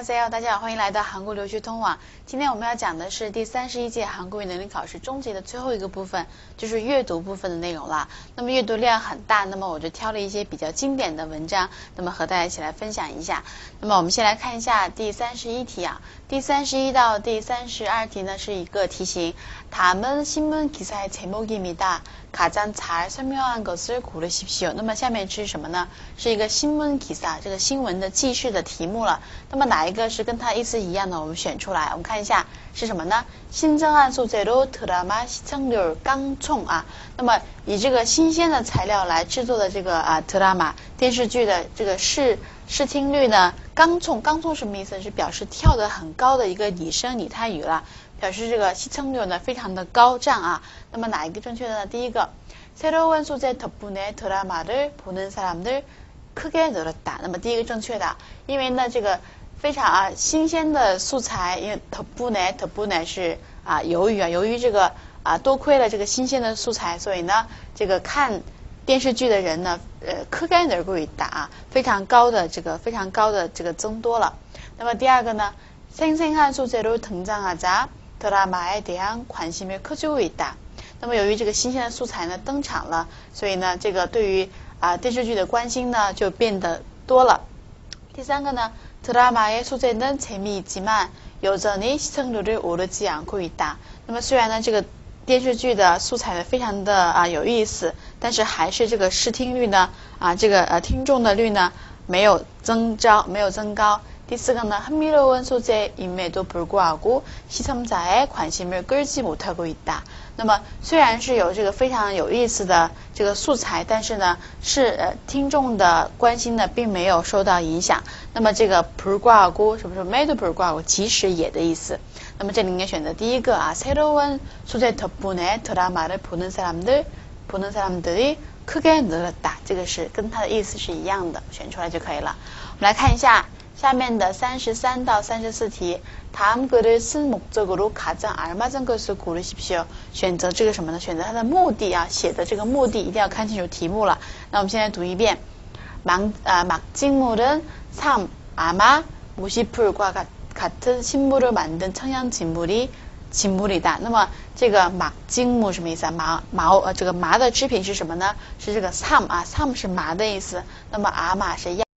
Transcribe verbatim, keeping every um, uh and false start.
안녕하세요，大家好，欢迎来到韩国留学通网。今天我们要讲的是第三十一届韩国语能力考试终极的最后一个部分，就是阅读部分的内容了。那么阅读量很大，那么我就挑了一些比较经典的文章，那么和大家一起来分享一下。那么我们先来看一下第三十一题啊，第三十一到第三十二题呢是一个题型。다음은 신문 기사의 제목입니다. 가장 잘 설명한 것을 고르십시오. 那么下面是什么呢？是一个新闻기사，这个新闻的记事的题目了。那么哪一个是跟它意思一样的？我们选出来，我们看一下是什么呢？신선한 소재로 드라마 시청률 깡총啊。那么以这个新鲜的材料来制作的这个啊드라마电视剧的这个视视听率呢，깡총 깡총什么意思？是表示跳得很高的一个拟声拟态语了。表示这个시청률呢非常的高涨啊。那么哪一个正确的呢？第一个，새로운 소재 덕분에 드라마를 보는 사람들 크게 늘었다。那么第一个正确的，因为呢这个非常啊新鲜的素材，因为덕분에 덕분에是啊由于啊由于这个啊多亏了这个新鲜的素材，所以呢这个看电视剧的人呢呃크게 늘고 있다啊，非常高的这个非常高的这个增多了。那么第二个呢，생생한 소재로 등장하자 드라마에 대한 관심이 커지고 있다。那么由于这个新鲜的素材呢登场了，所以呢这个对于啊电视剧的关心呢就变得多了。第三个呢，드라마의 소재는 재미있지만 여전히 시청률을 오르지 않고 있다。那么虽然呢这个电视剧的素材呢非常的啊有意思，但是还是这个视听率呢啊这个呃听众的率呢没有增高，没有增高。第四个呢，흥미로운 소재임에도 불구하고 시청자의 관심을 끌지 못하고 있다。那么虽然是有这个非常有意思的这个素材，但是呢是呃听众的关心呢并没有受到影响。那么这个불구하고什么什么에도 불구하고其实也的意思。那么这里应该选择第一个啊，새로운 소재 덕분에 드라마를 보는 사람들 보는 사람들이 크게 늘었다。这个是跟它的意思是一样的，选出来就可以了。我们来看一下下面的三十三到三十四题。다음 글을 쓴 목적으로 가장 알맞은 것을 고르십시오。选择这个什么呢？选择它的目的啊，写的这个目的一定要看清楚题目了。那我们现在读一遍。막啊막직물은 삶 아마 무시풀과 같은 식물을 만든 청양 직물이 직물이다。那么这个막직물什么意思啊？麻毛呃这个麻的制品是什么呢？是这个삶啊，삶是麻的意思。那么아마是